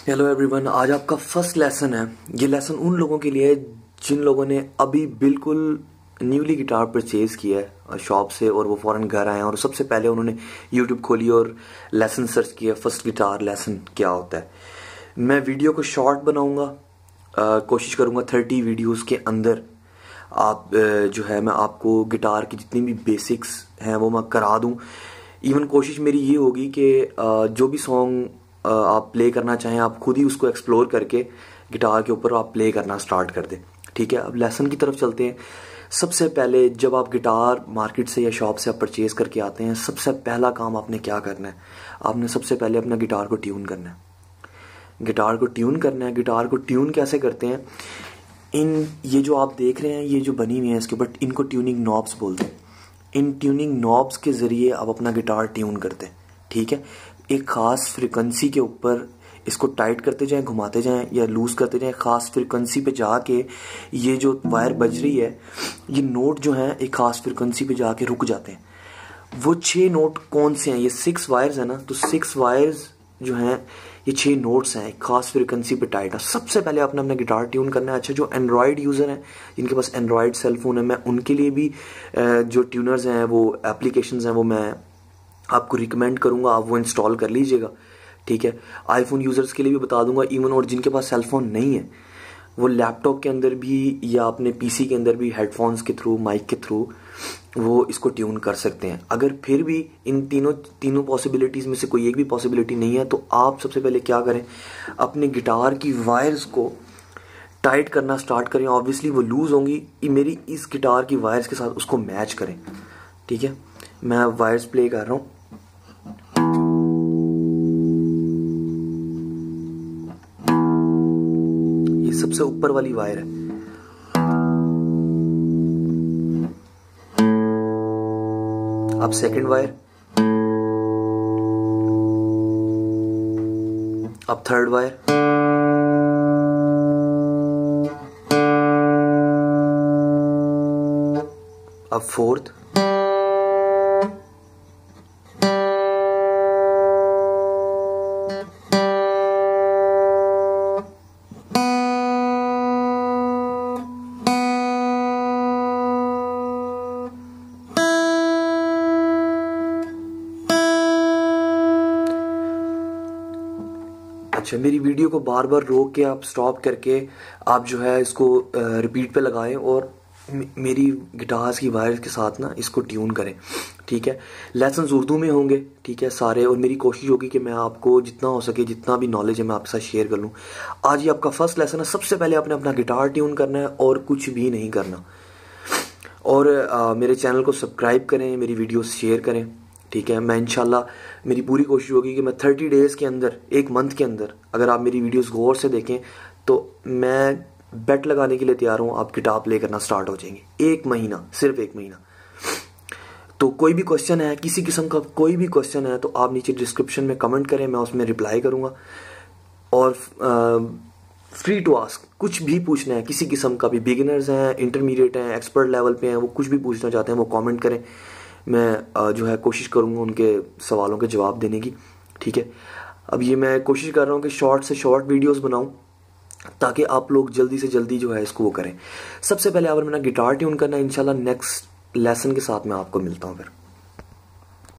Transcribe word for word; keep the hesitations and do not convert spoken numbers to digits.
Hello everyone, आज आपका first lesson है। ये लेसन उन लोगों के लिए है जिन लोगों ने अभी बिल्कुल न्यूली गिटार परचेज किया है शॉप से और वो फ़ौरन घर आए हैं और सबसे पहले उन्होंने यूट्यूब खोली और लेसन सर्च किया, फर्स्ट गिटार लेसन क्या होता है। मैं वीडियो को शॉर्ट बनाऊंगा, कोशिश करूंगा थर्टी वीडियोस के अंदर आप जो है मैं आपको गिटार की जितनी भी बेसिक्स हैं वो मैं करा दूं। इवन कोशिश मेरी ये होगी कि जो भी सॉन्ग आप प्ले करना चाहें आप खुद ही उसको एक्सप्लोर करके गिटार के ऊपर आप प्ले करना स्टार्ट कर दें। ठीक है, अब लेसन की तरफ चलते हैं। सबसे पहले जब आप गिटार मार्केट से या शॉप से आप परचेज करके आते हैं, सबसे पहला काम आपने क्या करना है, आपने सबसे पहले अपना गिटार को ट्यून करना है। गिटार को ट्यून करना है। गिटार को ट्यून कैसे करते हैं, इन ये जो आप देख रहे हैं ये जो बनी हुई है इसके ऊपर, इनको ट्यूनिंग नॉब्स बोलते हैं। इन ट्यूनिंग नॉब्स के ज़रिए आप अपना गिटार ट्यून करते हैं। ठीक है, एक ख़ास फ्रिक्वेंसी के ऊपर इसको टाइट करते जाएं, घुमाते जाएं या लूज़ करते जाएं। ख़ास फ्रिक्वेंसी पे जाके ये जो वायर बज रही है, ये नोट जो हैं एक ख़ास फ्रिक्वेंसी पे जाके रुक जाते हैं। वो छः नोट कौन से हैं, ये सिक्स वायर्स हैं ना, तो सिक्स वायर्स जो हैं ये छः नोट्स हैं एक ख़ास फ्रिक्वेंसी पे टाइट है। सबसे पहले आपने अपना गिटार ट्यून करना है। अच्छा, जो एंड्रॉयड यूज़र हैं, जिनके पास एंड्रॉयड सेलफोन है, मैं उनके लिए भी जो ट्यूनर्स हैं वो एप्लीकेशंस हैं वो मैं आपको रिकमेंड करूंगा, आप वो इंस्टॉल कर लीजिएगा। ठीक है, आईफोन यूज़र्स के लिए भी बता दूंगा इवन, और जिनके पास सेलफोन नहीं है वो लैपटॉप के अंदर भी या अपने पीसी के अंदर भी हेडफोन्स के थ्रू, माइक के थ्रू वो इसको ट्यून कर सकते हैं। अगर फिर भी इन तीनों तीनों पॉसिबिलिटीज़ में से कोई एक भी पॉसिबिलिटी नहीं है तो आप सबसे पहले क्या करें, अपने गिटार की वायर्स को टाइट करना स्टार्ट करें। ऑब्वियसली वो लूज़ होंगी, मेरी इस गिटार की वायर्स के साथ उसको मैच करें। ठीक है, मैं वायर्स प्ले कर रहा हूँ। ये सबसे ऊपर वाली वायर है। अब सेकंड वायर, अब थर्ड वायर, अब फोर्थ, अच्छा, मेरी वीडियो को बार बार रोक के आप स्टॉप करके आप जो है इसको रिपीट पे लगाएं और मेरी गिटार्स की वायर्स के साथ ना इसको ट्यून करें। ठीक है, लेसन्स उर्दू में होंगे, ठीक है सारे, और मेरी कोशिश होगी कि मैं आपको जितना हो सके, जितना भी नॉलेज है मैं आपके साथ शेयर कर लूँ। आज ये आपका फर्स्ट लेसन है। सबसे पहले आपने अपना गिटार ट्यून करना है और कुछ भी नहीं करना। और आ, मेरे चैनल को सब्सक्राइब करें, मेरी वीडियो शेयर करें। ठीक है, मैं इंशाल्लाह मेरी पूरी कोशिश होगी कि मैं थर्टी डेज़ के अंदर, एक मंथ के अंदर, अगर आप मेरी वीडियोस गौर से देखें तो मैं बेट लगाने के लिए तैयार हूँ आप गिटार प्ले करना स्टार्ट हो जाएंगे। एक महीना, सिर्फ एक महीना। तो कोई भी क्वेश्चन है, किसी किस्म का कोई भी क्वेश्चन है तो आप नीचे डिस्क्रिप्शन में कमेंट करें, मैं उसमें रिप्लाई करूँगा। और फ्री टू आस्क, कुछ भी पूछना है किसी किस्म का भी, बिगिनर्स हैं, इंटरमीडिएट हैं, एक्सपर्ट लेवल पे हैं, वो कुछ भी पूछना चाहते हैं वो कमेंट करें। मैं जो है कोशिश करूँगा उनके सवालों के जवाब देने की। ठीक है, अब ये मैं कोशिश कर रहा हूँ कि शॉर्ट से शॉर्ट वीडियोस बनाऊँ ताकि आप लोग जल्दी से जल्दी जो है इसको वो करें। सबसे पहले अगर मैंने गिटार ट्यून करना है, इंशाल्लाह नेक्स्ट लेसन के साथ मैं आपको मिलता हूँ फिर।